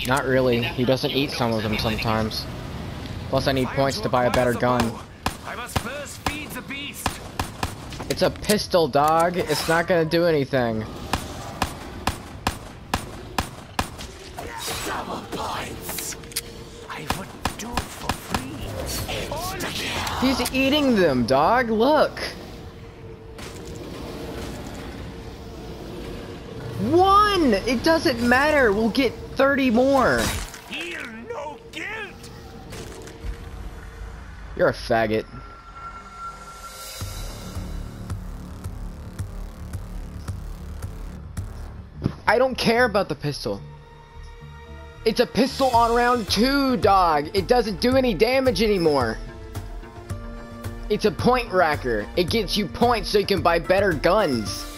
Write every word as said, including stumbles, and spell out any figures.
Not really. He doesn't eat some of them sometimes. Plus, I need points to buy a better gun. I must first feed the beast. It's a pistol, dog. It's not gonna do anything. Double points. I would do it for free. He's eating them, dog. Look. One! It doesn't matter. We'll get thirty more. Feel no guilt. You're a faggot. I don't care about the pistol. It's a pistol on round two, dog. It doesn't do any damage anymore. It's a point racker. It gets you points so you can buy better guns.